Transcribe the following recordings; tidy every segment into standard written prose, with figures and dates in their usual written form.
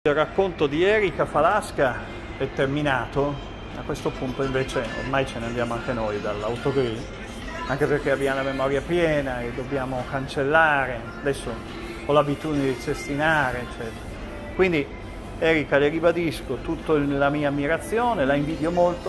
Il racconto di Erika Falasca è terminato, a questo punto invece ormai ce ne andiamo anche noi dall'autogrill, anche perché abbiamo la memoria piena e dobbiamo cancellare, adesso ho l'abitudine di cestinare, eccetera. Quindi Erika, le ribadisco tutta la mia ammirazione, la invidio molto,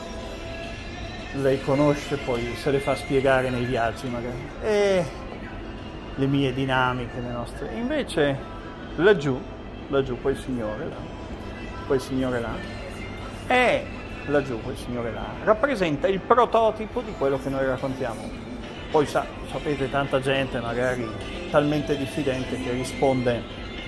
lei conosce, poi se le fa spiegare nei viaggi magari, e le mie dinamiche, le nostre. Invece laggiù quel signore là, e laggiù quel signore là rappresenta il prototipo di quello che noi raccontiamo. Poi sapete, tanta gente magari talmente diffidente che risponde.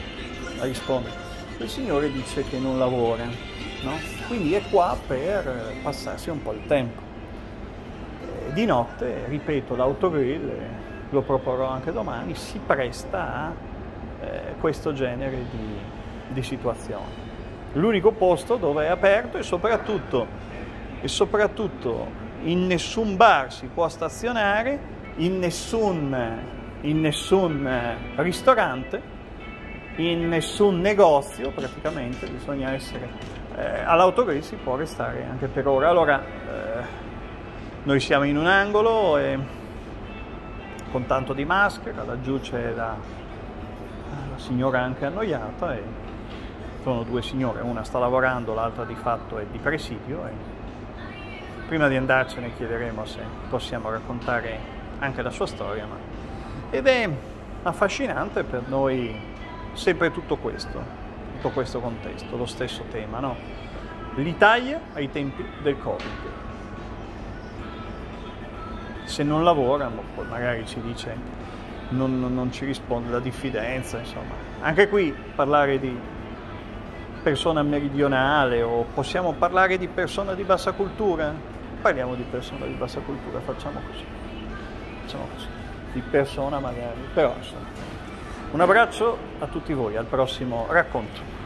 Il signore dice che non lavora, no? Quindi è qua per passarsi un po' il tempo. Di notte, ripeto, l'autogrill, lo proporrò anche domani, si presta a questo genere di situazioni. L'unico posto dove è aperto e soprattutto in nessun bar si può stazionare, in nessun ristorante, in nessun negozio praticamente, bisogna essere all'autogrill si può restare anche per ora. Allora noi siamo in un angolo e con tanto di maschera, laggiù c'è la signora anche annoiata e sono due signore, una sta lavorando, l'altra di fatto è di presidio, e prima di andarcene chiederemo se possiamo raccontare anche la sua storia, ed è affascinante per noi sempre tutto questo contesto, lo stesso tema, no? L'Italia ai tempi del Covid. Se non lavora, poi magari ci dice non ci risponde, la diffidenza, insomma. Anche qui parlare di persona meridionale, o possiamo parlare di persona di bassa cultura? Parliamo di persona di bassa cultura, facciamo così, di persona magari, però insomma. Un abbraccio a tutti voi, al prossimo racconto.